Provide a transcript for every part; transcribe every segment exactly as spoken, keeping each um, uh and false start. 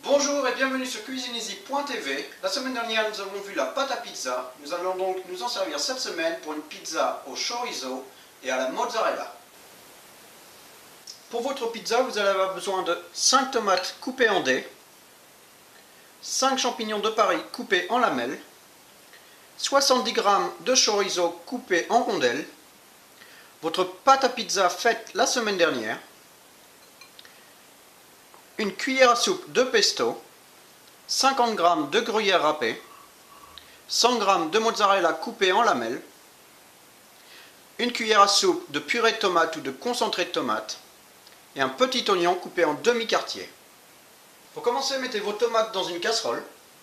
Bonjour et bienvenue sur cuisine easy point t v. La semaine dernière, nous avons vu la pâte à pizza. Nous allons donc nous en servir cette semaine pour une pizza au chorizo et à la mozzarella. Pour votre pizza, vous allez avoir besoin de cinq tomates coupées en dés, cinq champignons de Paris coupés en lamelles, soixante-dix grammes de chorizo coupé en rondelles, votre pâte à pizza faite la semaine dernière, une cuillère à soupe de pesto, cinquante grammes de gruyère râpée, cent grammes de mozzarella coupée en lamelles, une cuillère à soupe de purée de tomate ou de concentré de tomate et un petit oignon coupé en demi-quartier. Pour commencer, mettez vos tomates dans une casserole.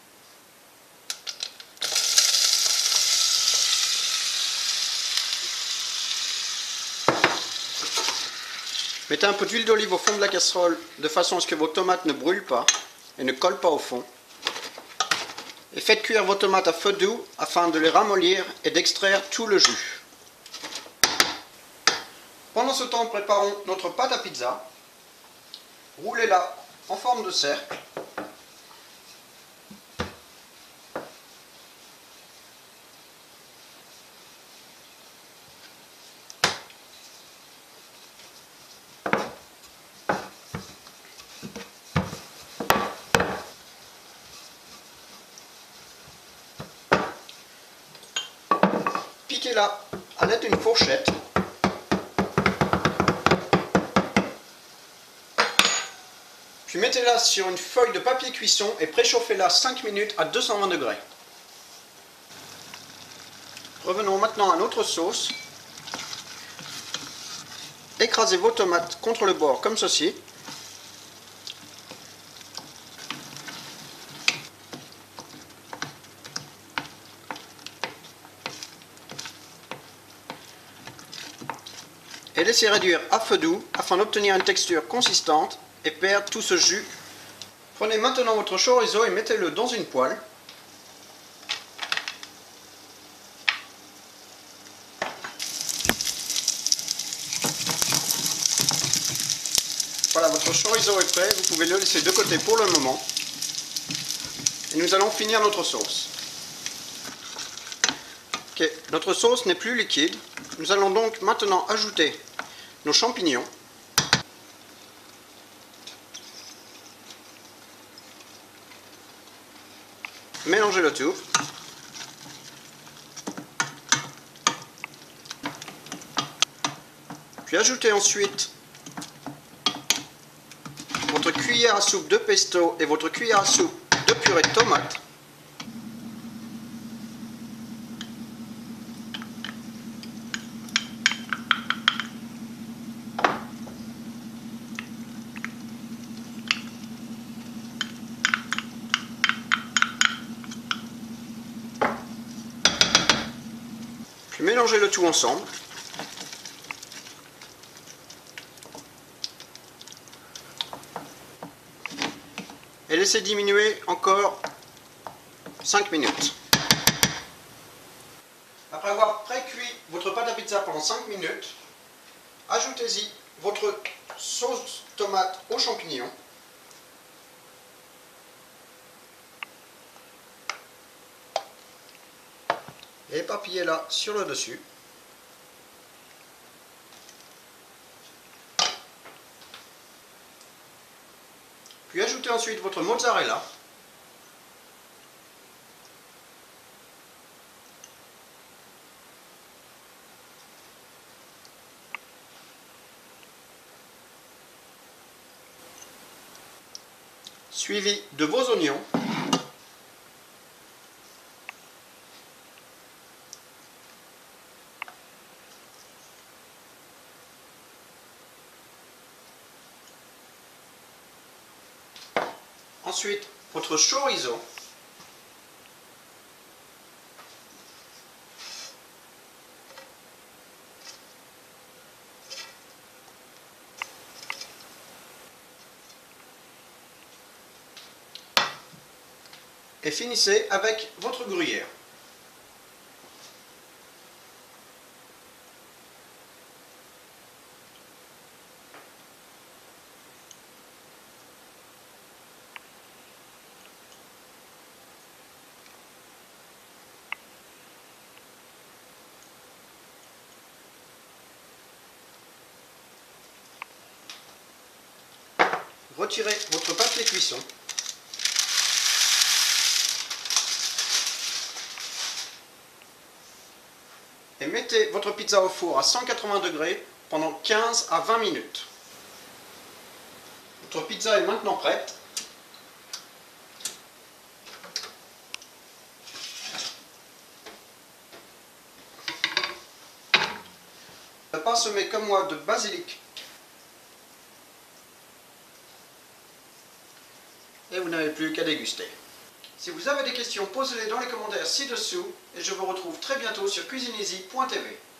Mettez un peu d'huile d'olive au fond de la casserole de façon à ce que vos tomates ne brûlent pas et ne collent pas au fond. Et faites cuire vos tomates à feu doux afin de les ramollir et d'extraire tout le jus. Pendant ce temps, préparons notre pâte à pizza. Roulez-la en forme de cercle. Piquez-la à l'aide d'une fourchette. Puis mettez-la sur une feuille de papier cuisson et préchauffez-la cinq minutes à deux cent vingt degrés. Revenons maintenant à notre sauce. Écrasez vos tomates contre le bord comme ceci. Et laissez réduire à feu doux afin d'obtenir une texture consistante et perdre tout ce jus. Prenez maintenant votre chorizo et mettez-le dans une poêle. Voilà, votre chorizo est prêt, vous pouvez le laisser de côté pour le moment. Et nous allons finir notre sauce. Ok, notre sauce n'est plus liquide. Nous allons donc maintenant ajouter nos champignons. Mélangez le tout. Puis ajoutez ensuite votre cuillère à soupe de pesto et votre cuillère à soupe de purée de tomate. Puis mélangez le tout ensemble. Et laissez diminuer encore cinq minutes. Après avoir pré-cuit votre pâte à pizza pendant cinq minutes, ajoutez-y votre sauce tomate aux champignons. Et éparpillez-la sur le dessus. Puis ajoutez ensuite votre mozzarella. Suivi de vos oignons. Ensuite, votre chorizo. Et finissez avec votre gruyère. Retirez votre papier cuisson. Et mettez votre pizza au four à cent quatre-vingts degrés pendant quinze à vingt minutes. Votre pizza est maintenant prête. Parsemez comme moi de basilic. Et vous n'avez plus qu'à déguster. Si vous avez des questions, posez-les dans les commentaires ci-dessous et je vous retrouve très bientôt sur cuisine easy point t v.